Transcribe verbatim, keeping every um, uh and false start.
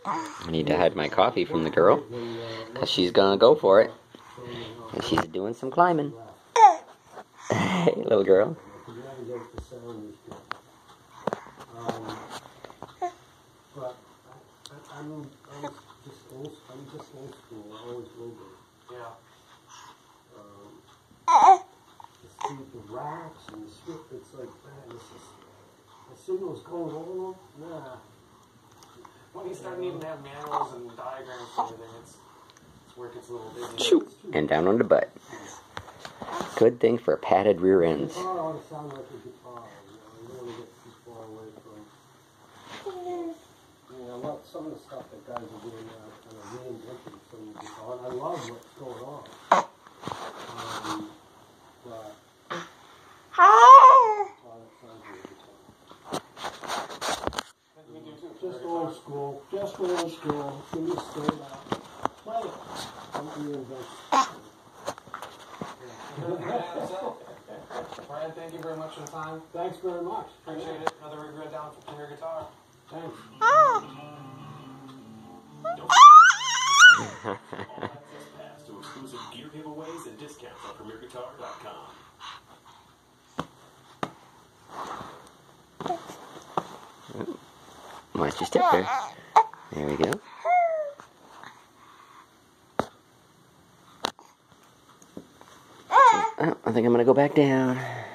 I need to hide my coffee from the girl, because she's going to go for it. And she's doing some climbing. Hey, little girl. But I'm, I'm just old. I'm just old school. I always will be. Yeah. Um, the, the racks and the strip. It's like, man, this is the signals going over them. Nah. When you start needing to have manuals and diagrams and everything, it's, it's where it gets a little busy. Shoot, and down on the butt. Good thing for padded rear ends. The guitar ought to sound like a guitar. You know, you don't want to get too far away from. You know, what some of the stuff that guys are doing now, kind of reinventing some of the guitar, and I love what's going on. Um, but just old school, just old school. Give me straight out. Play it. Don't reinvent. Brian, thank you very much for the time. Thanks very much. Appreciate it. Another regret down for your guitar. Thanks. All access pass to exclusive gear giveaways and discounts on premier guitar dot com. Watch your step there. There we go. Oh, I think I'm going to go back down.